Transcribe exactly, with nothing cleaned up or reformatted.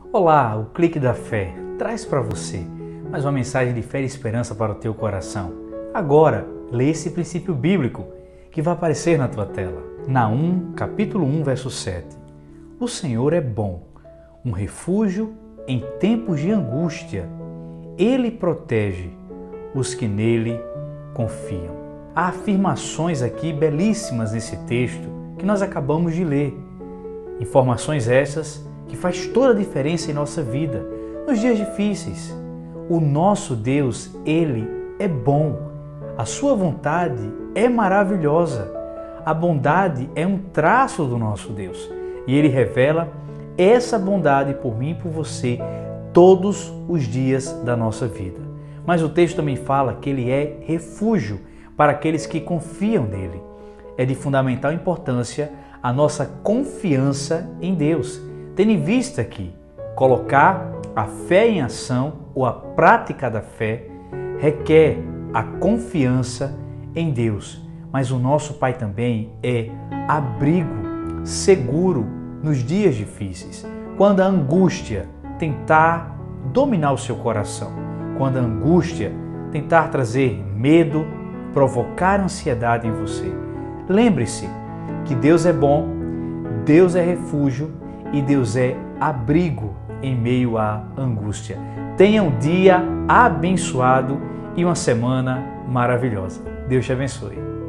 Olá, o Clique da Fé traz para você mais uma mensagem de fé e esperança para o teu coração. Agora, lê esse princípio bíblico que vai aparecer na tua tela. Naum, capítulo um, verso sete. O Senhor é bom, um refúgio em tempos de angústia. Ele protege os que nele confiam. Há afirmações aqui belíssimas nesse texto que nós acabamos de ler. Informações essas que faz toda a diferença em nossa vida, nos dias difíceis. O nosso Deus, Ele é bom. A sua vontade é maravilhosa. A bondade é um traço do nosso Deus. E Ele revela essa bondade por mim e por você todos os dias da nossa vida. Mas o texto também fala que Ele é refúgio para aqueles que confiam nele. É de fundamental importância a nossa confiança em Deus. Tendo em vista que colocar a fé em ação ou a prática da fé requer a confiança em Deus. Mas o nosso Pai também é abrigo seguro nos dias difíceis. Quando a angústia tentar dominar o seu coração, quando a angústia tentar trazer medo, provocar ansiedade em você, lembre-se que Deus é bom, Deus é refúgio e Deus é abrigo em meio à angústia. Tenha um dia abençoado e uma semana maravilhosa. Deus te abençoe.